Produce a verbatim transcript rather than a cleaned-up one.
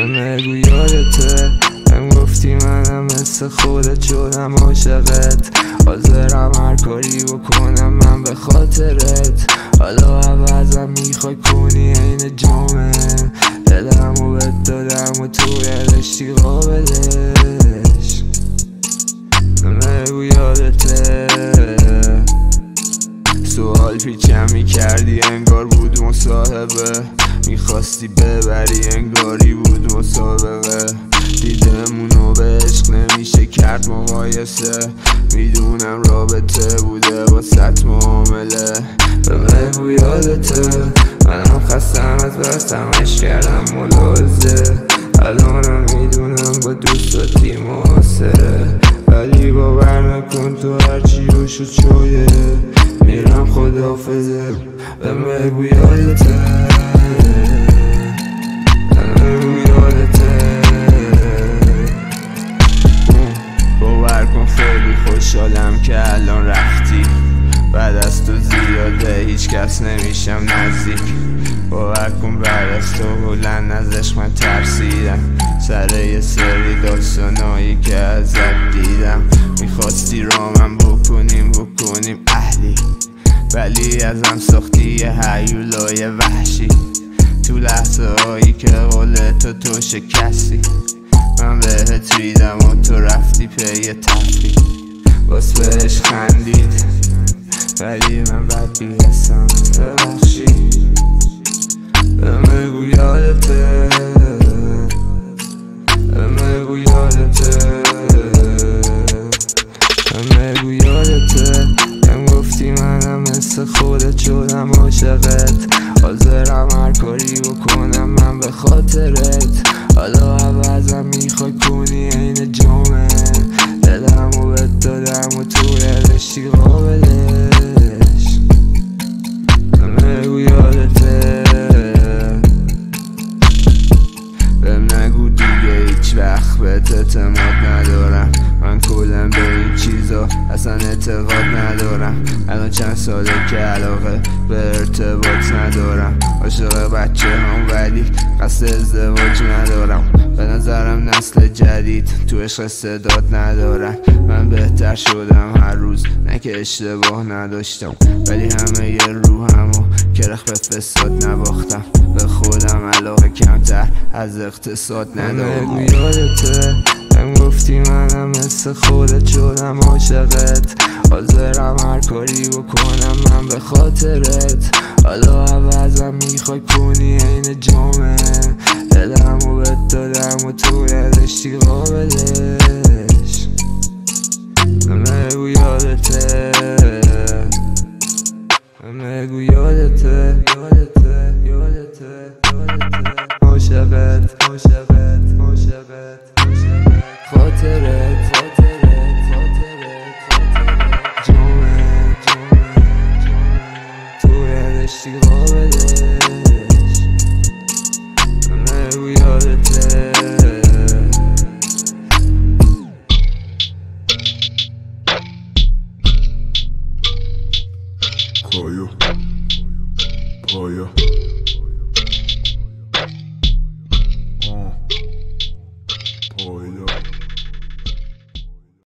بگو یادته هم گفتی منم مثل خودت شدم عاشقت، حاضرم هر کاری بکنم من به خاطرت. حالا عوضم میخوای کنی عین جامه، دلمو بهت دادم و تو یادشی قابلش. بگو یادته سوال پیچم میکردی انگار بود مصاحبه، میخواستی ببری انگاری بود مسابقه. دیدمونو به عشق نمیشه کرد مقایسه، میدونم رابطه بوده واسط معامله. بگو یادته منم خستم از بستم عشق کردم ملاحظه، الانم میدونم با دوستاتی موثره، ولی باور نکن تو هرچی رو شد شده میرم خداحافظه. بگو یادته بگو یادته باور کن خیلی خوشحالم که الان رفتی، بعد از تو زیاده هیچ کس نمیشم نزدیک. باور کن بعد از تو بلند ازش من ترسیدم، سر یه سری داستانایی که ازت دیدم. میخواستی رامم بکنیم بکنیم اهلی، ولی ازم ساختی یه هیولای وحشی. تو لحظه هایی که قولتو تو شکستی من بهت ریدم و تو رفتی پی تفریح. باز بهش خندید ولی من بد بیرسم ببخشی. بگو یادته بگو یادته بگو یادته هم گفتی منم مثل خودت شدم عاشقت، حاضرم هر کاری بکنم من به خاطرت. حالا عوضم میخوای کنی عین جامه، دلمو بهت دادم و تو یادشی قابلش. بگو یادته بهم نگو دیگه هیچ وقت بهت اعتماد ندارم، من کلن به این چیزا اصلا اعتقاد ندارم. الان چند ساله که علاقه به ارتباط ندارم، عاشق بچه هم ولی قصد ازدواج ندارم. به نظرم نسل جدید تو عشق استعداد ندارم، من بهتر شدم هر روز نه که اشتباه نداشتم، ولی همه یه روحمو کرخ به فساد نباختم. به خودم علاقه کمتر از اقتصاد ندارم. بگو یادته هم گفتی منم مثل خودت شدم عاشقت، حاضرم هر کاری بکنم من به خاطرت. حالا عوضم میخوای کنی عین جامه، دلمو بهت دادم و تو یادشی قابلش. بگو یادته بگو یادته یادته یادته عاشقت عاشقت عاشقت خاطرت خاطرت خاطرت جامه جامه جامه تو یادشی قابلش.